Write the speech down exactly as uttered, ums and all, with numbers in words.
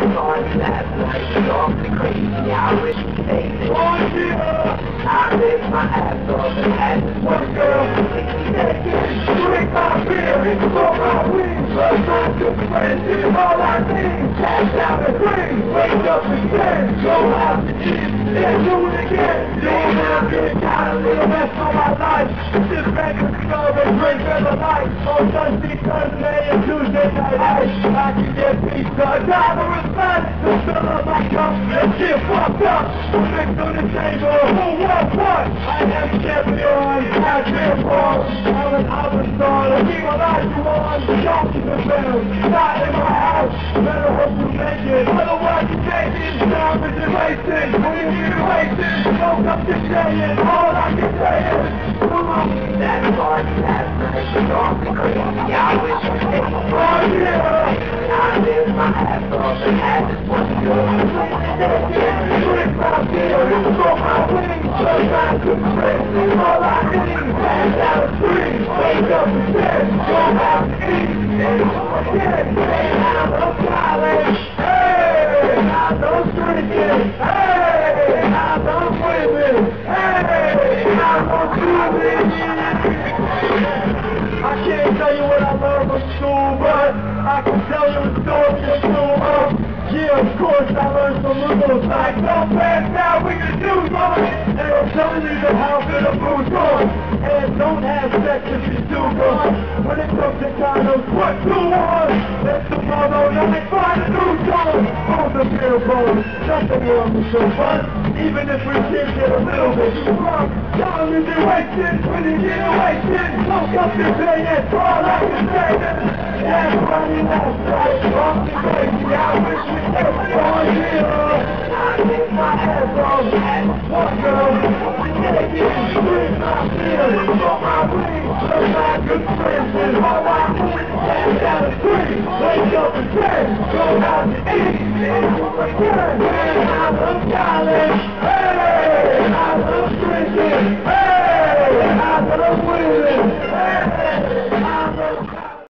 that party last night was awfully crazy. I wish we stayed it. Oh yeah! I lived my ass off and had this one girl completely naked. Drink my beer and smoke my weed. But my good friends is all I need. Pass out and drink, wake up again. Go out to eat, then do it again. Damn, I've been got a little mess on my life. Just back and club and drink every night. On Sunday, Sunday, and Tuesday night ice. I can get pizza, a dollar a slice. To fill up my cup and get fucked up. Drinks on the table, who wants what? I am champion, I can't fall. I'm an opposite, I keep my life you on. Don't keep it better, not in my house. Better hope you make it, otherwise you take it. Time is wasted, when you get wasted. Don't come to saying, all I can say is, come on. That party last night was awfully crazy. I wish you stayed. Oh yeah! I lived my ass off and had this one girl. Drink my beer and smoke my weed. But my good friends is all I need. Pass out a tree, wake up again. Go out to eat, and go again. And I'm college. Hey, I'm no drinking. Hey, I'm no women. Hey, I'm no shooting. I can't tell you what I learned from school, but I can tell you a story or two. Uh, yeah, of course I learned some rules, like don't pass out, we can do something. And I'm telling you the how good a food's going. And don't have sex if you do good. When it comes to condoms, what do on? That's tomorrow night, find a new song. On the billboard, nothing wrong with so fun. Even if we did get a little bit too drunk. Time is wasted when you get wasted. Don't come to say that's all I can say. That's funny, that's right. Fuck the crazy, I wish we could on here. I get my ass off and one girl. Take it, drink my beer, smoke my weed. But my good friends is all I need. Pass out a tree, wake up again. Go out to eat, and go again. And I'm a college.